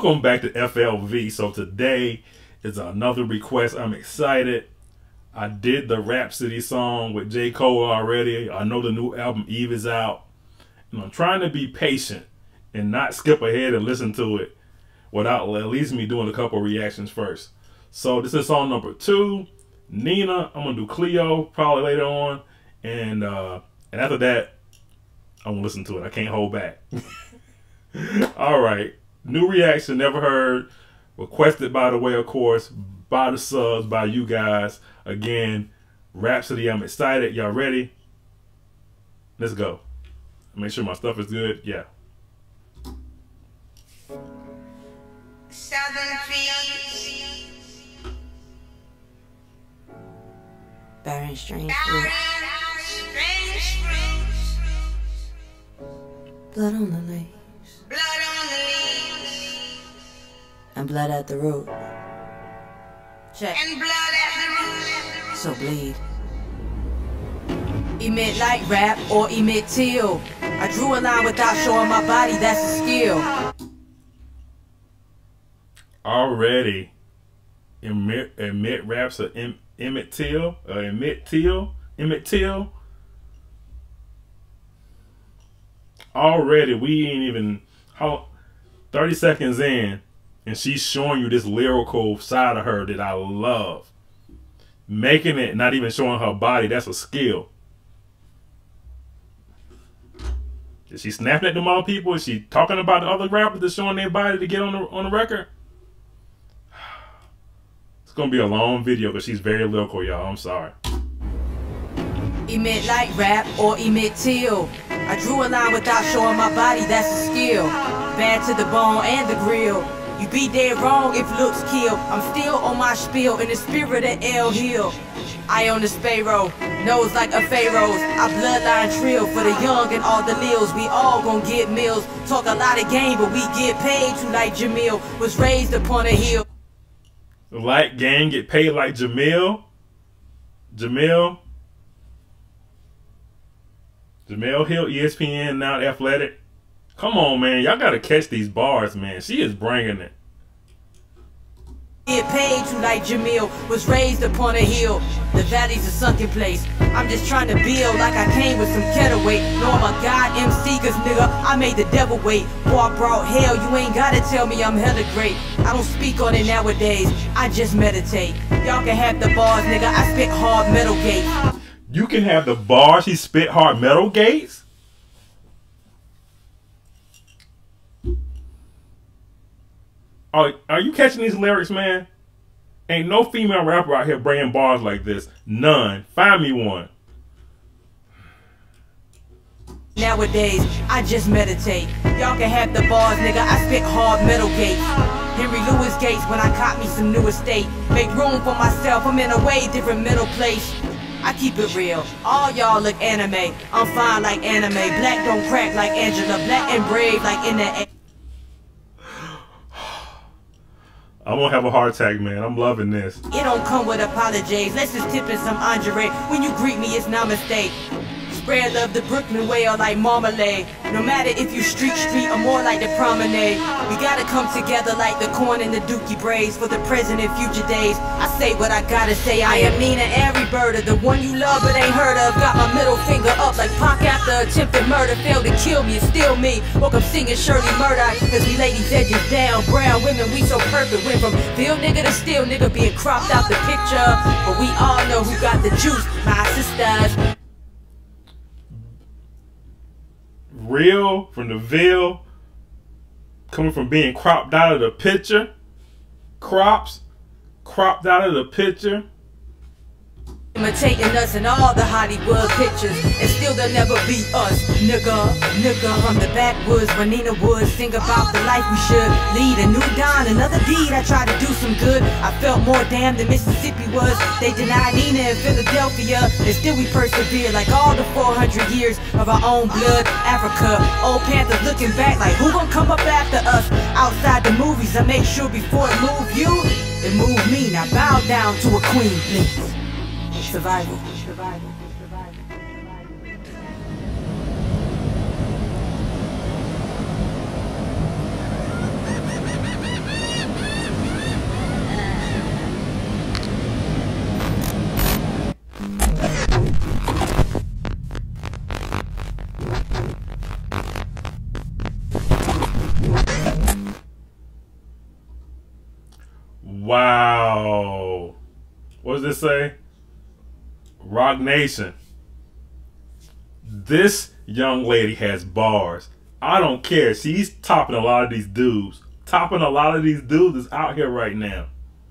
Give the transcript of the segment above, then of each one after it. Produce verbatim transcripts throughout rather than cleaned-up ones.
Welcome back to F L V. So today is another request. I'm excited. I did the Rhapsody song with J. Cole already. I know the new album Eve is out. And I'm trying to be patient and not skip ahead and listen to it without at least me doing a couple reactions first. So this is song number two, Nina. I'm gonna do Cleo probably later on, and uh, and after that, I'm gonna listen to it. I can't hold back. All right, new reaction, never heard, requested by the way, of course, by the subs, by you guys. Again, Rhapsody. I'm excited. Y'all ready? Let's go. Make sure my stuff is good. Yeah. Southern Trees, bearing strange fruit, strange fruits, blood on the leaves, blood on the leaves, and blood at the root. Check. and blood at the root. So bleed. Emit like rap or emit teal. I drew a line without showing my body, that's a skill. Already, Emit, Emit raps or em, Emmett Till, uh, Emmett Till, Emmett Till. Already, we ain't even how thirty seconds in, and she's showing you this lyrical side of her that I love. Making it, not even showing her body, that's a skill. Is she snapping at them all people? Is she talking about the other rappers that's showing their body to get on the on the record? It's gonna be a long video because she's very lyrical, y'all. I'm sorry. Emit like rap or emit teal. I drew a line without showing my body, that's a skill. Bad to the bone and the grill. You be dead wrong if looks kill. I'm still on my spiel in the spirit of El Hill. I own the sparrow, nose like a pharaoh's. I bloodline trill for the young and all the lils. We all gon' get meals. Talk a lot of game, but we get paid to like Jamil. Was raised upon a hill. Like gang get paid like Jamil. Jamil. Jamel Hill, E S P N, now Athletic. Come on, man. Y'all gotta catch these bars, man. She is bringing it. Get paid to like Jamil, was raised upon a hill. The valley's a sunken place. I'm just trying to build like I came with some kettle weight. No, I'm a god M C, cause nigga, I made the devil wait. Boy, I brought hell, you ain't gotta tell me I'm hella great. I don't speak on it nowadays, I just meditate. Y'all can have the bars, nigga, I spit hard metal gates. You can have the bars, he spit hard metal gates? Are, are you catching these lyrics, man? Ain't no female rapper out here bringing bars like this. None. Find me one. Nowadays, I just meditate. Y'all can have the bars, nigga, I spit hard metal gates. Henry Louis Gates when I caught me some new estate. Make room for myself, I'm in a way different mental place. I keep it real, all y'all look anime. I'm fine like anime, black don't crack like Angela, black and brave like in the... I'm gonna have a heart attack, man. I'm loving this. It don't come with apologies. Let's just tip in some Andre. When you greet me, it's namaste. Spread love the Brooklyn way or like marmalade. No matter if you street street or more like the promenade. We gotta come together like the corn and the dookie braids for the present and future days. I say what I gotta say. I am Nina Airy Birder, the one you love but ain't heard of. Got my middle finger up like Pac after attempted murder. Failed to kill me, it's still me. Woke up singing Shirley Murdoch. Cause we ladies edges down. Brown women, we so perfect. Went from field nigga to still nigga being cropped out the picture. But we all know who got the juice, my sisters. Real from the Ville, coming from being cropped out of the picture. Crops, cropped out of the picture. Imitating us in all the Hollywood pictures, and still they'll never be us, nigga, nigga. From the backwoods, where Nina would sing about the life we should lead. A new dawn, another deed, I tried to do some good. I felt more damn than Mississippi was. They denied Nina in Philadelphia, and still we persevere like all the four hundred years of our own blood. Africa, old Panthers looking back like who gon' come up after us? Outside the movies, I make sure before it move you, it move me. Now bow down to a queen, please. Survival. Survival. Survival. What does this say? Rock Nation. This young lady has bars. I don't care. She's topping a lot of these dudes. Topping a lot of these dudes that's out here right now.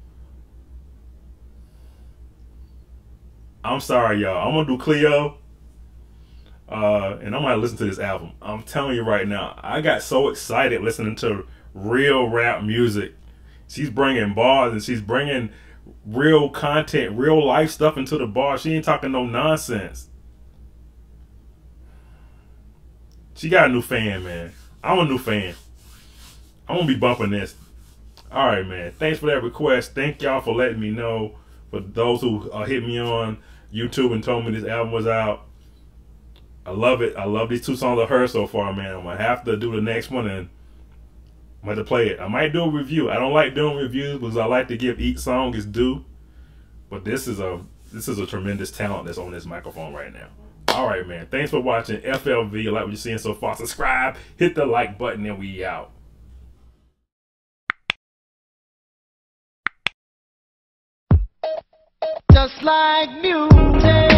I'm sorry, y'all. I'm gonna do Cleo. Uh, and I'm gonna listen to this album. I'm telling you right now, I got so excited listening to real rap music. She's bringing bars and she's bringing real content, real life stuff into the bar. She ain't talking no nonsense. She got a new fan, man. I'm a new fan. I'm gonna be bumping this. All right, man. Thanks for that request. Thank y'all for letting me know. For those who uh, hit me on YouTube and told me this album was out. I love it. I love these two songs of her so far, man. I'm gonna have to do the next one and I'm gonna play it. I might do a review. I don't like doing reviews because I like to give each song its due. But this is a this is a tremendous talent that's on this microphone right now. All right, man. Thanks for watching F L V. Like what you're seeing so far. Subscribe, hit the like button, and we out. Just like music.